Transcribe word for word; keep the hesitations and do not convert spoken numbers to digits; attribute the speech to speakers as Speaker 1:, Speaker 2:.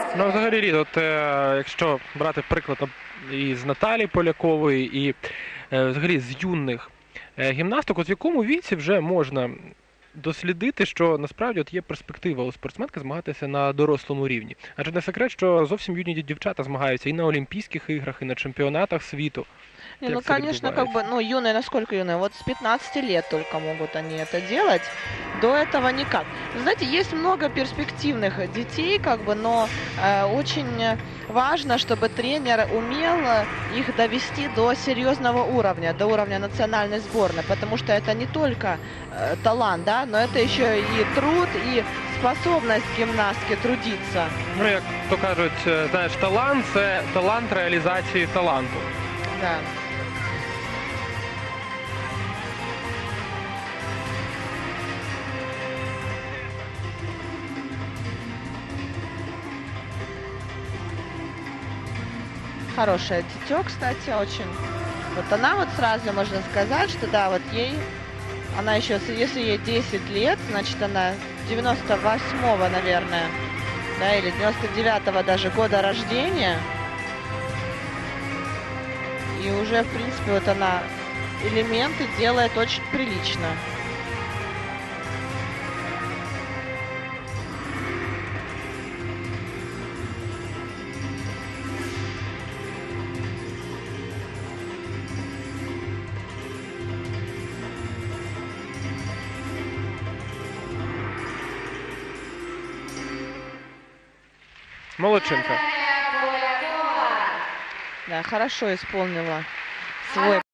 Speaker 1: Ну, взагалі, Лід, от, е, якщо брати приклад із Наталії Полякової, і е, взагалі з юних е, гімнасток, от в якому віці вже можна дослідити, що насправді от є перспектива у спортсменки змагатися на дорослому рівні. Адже не секрет, що зовсім юні дівчата змагаються і на Олімпійських іграх, і на чемпіонатах світу.
Speaker 2: Не,
Speaker 1: Как
Speaker 2: ну,
Speaker 1: это
Speaker 2: конечно, как бы,
Speaker 1: відбувається?
Speaker 2: ну, юные, насколько юные? Вот с пятнадцати лет только могут они это делать. До этого никак. Вы знаете, есть много перспективных детей, как бы, но э, очень важно, чтобы тренер умел их довести до серьезного уровня, до уровня национальной сборной, потому что это не только э, талант, да, но это еще и труд, и способность гимнастки трудиться.
Speaker 1: Ну, як то кажуть, е, знаєш, талант – це талант реалізації таланту.
Speaker 2: Да. Хорошее дитё, кстати, очень. Вот она вот сразу можно сказать, что да, вот ей, она еще, если ей десять лет, значит она девяносто восьмого, наверное, да, или девяносто девятого даже года рождения. И уже, в принципе, вот она элементы делает очень прилично.
Speaker 1: Молодчинка.
Speaker 2: Да, хорошо исполнила свой